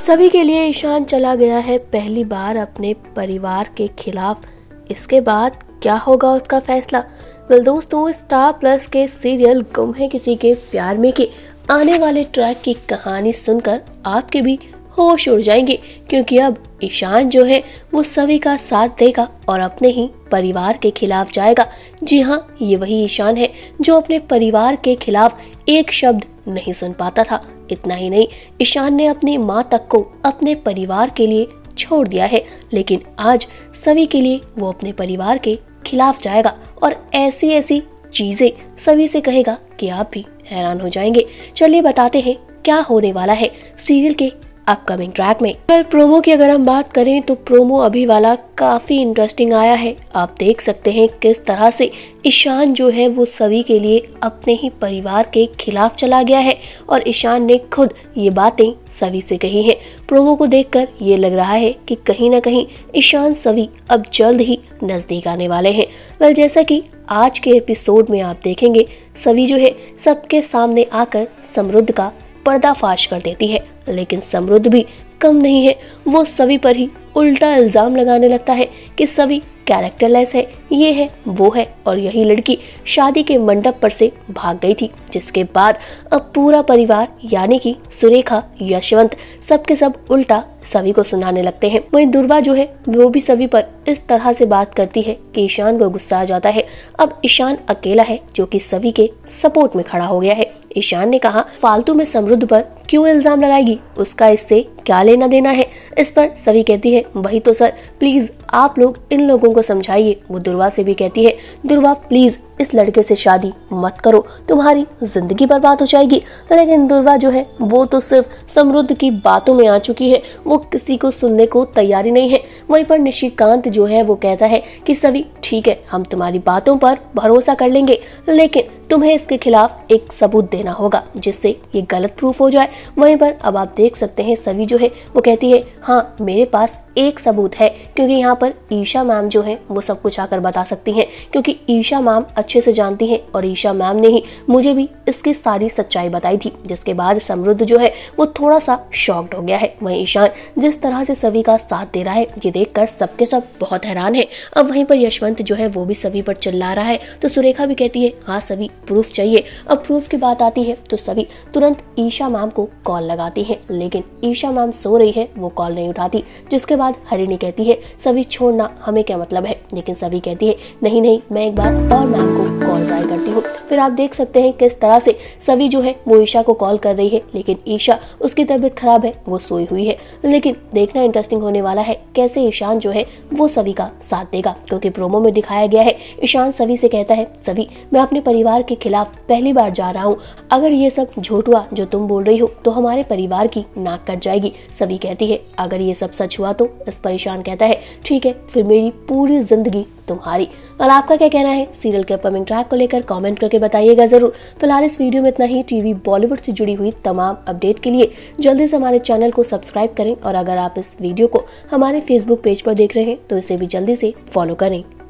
सभी के लिए ईशान चला गया है पहली बार अपने परिवार के खिलाफ। इसके बाद क्या होगा उसका फैसला? वेल दोस्तों, स्टार प्लस के सीरियल गुम है किसी के प्यार में के आने वाले ट्रैक की कहानी सुनकर आपके भी होश उड़ जाएंगे, क्योंकि अब ईशान जो है वो सभी का साथ देगा और अपने ही परिवार के खिलाफ जाएगा। जी हाँ, ये वही ईशान है जो अपने परिवार के खिलाफ एक शब्द नहीं सुन पाता था। इतना ही नहीं, ईशान ने अपनी माँ तक को अपने परिवार के लिए छोड़ दिया है, लेकिन आज सभी के लिए वो अपने परिवार के खिलाफ जाएगा और ऐसी ऐसी चीजें सभी से कहेगा कि आप भी हैरान हो जाएंगे। चलिए बताते हैं क्या होने वाला है सीरियल के अपकमिंग ट्रैक में। पर प्रोमो की अगर हम बात करें तो प्रोमो अभी वाला काफी इंटरेस्टिंग आया है। आप देख सकते हैं किस तरह से ईशान जो है वो सभी के लिए अपने ही परिवार के खिलाफ चला गया है और ईशान ने खुद ये बातें सभी से कही हैं। प्रोमो को देखकर ये लग रहा है कि कहीं ना कहीं ईशान सभी अब जल्द ही नजदीक आने वाले हैं। वेल, जैसा कि आज के एपिसोड में आप देखेंगे, सभी जो है सबके सामने आकर समृद्ध का पर्दाफाश कर देती है, लेकिन समृद्ध भी कम नहीं है। वो सभी पर ही उल्टा इल्जाम लगाने लगता है कि सभी कैरेक्टरलेस है, ये है वो है और यही लड़की शादी के मंडप पर से भाग गई थी, जिसके बाद अब पूरा परिवार यानी कि सुरेखा, यशवंत सबके सब उल्टा सभी को सुनाने लगते हैं। वहीं दुर्वा जो है वो भी सभी पर इस तरह से बात करती है कि ईशान को गुस्सा आ जाता है। अब ईशान अकेला है जो कि सभी के सपोर्ट में खड़ा हो गया है। ईशान ने कहा, फालतू में समृद्ध पर क्यों इल्जाम लगाएगी, उसका इससे क्या लेना देना है। इस पर सभी कहती है, वही तो सर, प्लीज आप लोग इन लोगों को समझाइए। वो दुर्वा से भी कहती है, दुर्वा प्लीज इस लड़के से शादी मत करो, तुम्हारी जिंदगी बर्बाद हो जाएगी। लेकिन दुर्वा जो है वो तो सिर्फ समृद्ध की बातों में आ चुकी है, वो किसी को सुनने को तैयारी नहीं है। वहीं पर निशिकांत जो है वो कहता है कि सभी ठीक है, हम तुम्हारी बातों पर भरोसा कर लेंगे, लेकिन तुम्हें इसके खिलाफ एक सबूत देना होगा जिससे ये गलत प्रूफ हो जाए। वहीं पर अब आप देख सकते हैं सभी जो है वो कहती है, हाँ मेरे पास एक सबूत है, क्योंकि यहाँ पर ईशा मैम जो है वो सब कुछ आकर बता सकती हैं, क्योंकि ईशा मैम अच्छे से जानती हैं और ईशा मैम ने ही मुझे भी इसकी सारी सच्चाई बताई थी। जिसके बाद समृद्ध जो है वो थोड़ा सा शॉक्ड हो गया है। वहीं ईशान जिस तरह से सभी का साथ दे रहा है, ये देखकर सबके सब बहुत हैरान है। अब वहीं पर यशवंत जो है वो भी सभी पर चिल्ला रहा है, तो सुरेखा भी कहती है, हाँ सभी प्रूफ चाहिए। अब प्रूफ की बात आती है तो सभी तुरंत ईशा मैम को कॉल लगाती है, लेकिन ईशा मैम सो रही है, वो कॉल नहीं उठाती। जिसके बाद हरिणी कहती है, सभी छोड़ना, हमें क्या मतलब है। लेकिन सभी कहती है, नहीं नहीं, मैं एक बार और मैम को कॉल ट्राई करती हूँ। फिर आप देख सकते हैं किस तरह से सभी जो है वो ईशा को कॉल कर रही है, लेकिन ईशा, उसकी तबीयत खराब है, वो सोई हुई है। लेकिन देखना इंटरेस्टिंग होने वाला है कैसे ईशान जो है वो सभी का साथ देगा, क्योंकि प्रोमो में दिखाया गया है ईशान सभी से कहता है, सभी मैं अपने परिवार के खिलाफ पहली बार जा रहा हूँ, अगर ये सब झूठ हुआ जो तुम बोल रही हो तो हमारे परिवार की नाक कट जाएगी। सभी कहती है, अगर ये सब सच हुआ तो? इस पर ईशान कहता है, ठीक है, फिर मेरी पूरी जिंदगी तुम्हारी। और आपका क्या कहना है सीरियल के अपकमिंग ट्रैक को लेकर, कमेंट करके बताइएगा जरूर। फिलहाल इस वीडियो में इतना ही। टीवी बॉलीवुड से जुड़ी हुई तमाम अपडेट के लिए जल्दी से हमारे चैनल को सब्सक्राइब करें और अगर आप इस वीडियो को हमारे फेसबुक पेज पर देख रहे हैं तो इसे भी जल्दी से फॉलो करें।